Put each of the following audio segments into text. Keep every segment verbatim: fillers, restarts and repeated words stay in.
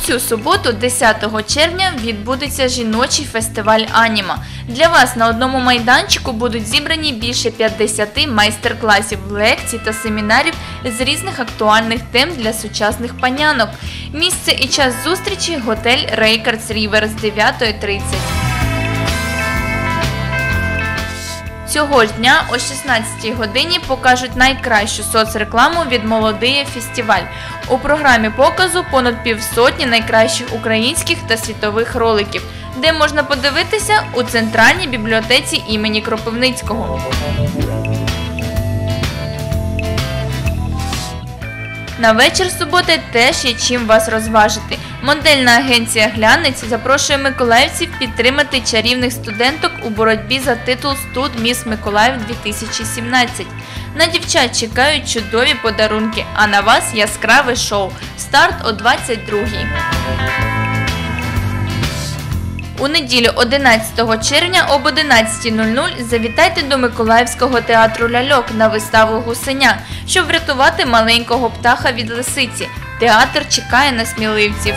цю суботу, десятого червня, відбудеться жіночий фестиваль «Аніма». Для вас на одному майданчику будуть зібрані більше п'ятдесят майстер-класів, лекцій та семінарів з різних актуальних тем для сучасних панянок. Місце і час зустрічі – готель Рейкардс Рівер з дев'ятої тридцять. Цього ж дня о шістнадцятій годині покажуть найкращу соцрекламу від «Молодиє фестиваль». У програмі показу понад півсотні найкращих українських та світових роликів, де можна подивитися у Центральній бібліотеці імені Кропивницького. На вечір суботи теж є чим вас розважити. Модельна агенція «Глянець» запрошує миколаївців підтримати чарівних студенток у боротьбі за титул «Студ Міс Миколаїв дві тисячі сімнадцять». На дівчат чекають чудові подарунки, а на вас яскраве шоу. Старт о двадцять другій. У неділю одинадцятого червня об одинадцятій нуль нуль завітайте до Миколаївського театру ляльок на виставу «Гусеня», щоб врятувати маленького птаха від лисиці. Театр чекає на сміливців.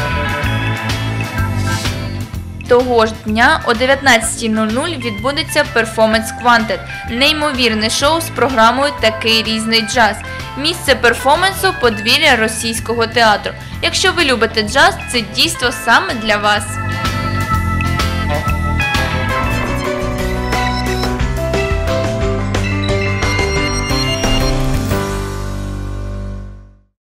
Того ж дня о дев'ятнадцятій нуль нуль відбудеться перформанс «Квантет» – неймовірне шоу з програмою «Такий різний джаз». Місце перформансу – подвір'я Російського театру. Якщо ви любите джаз, це дійство саме для вас.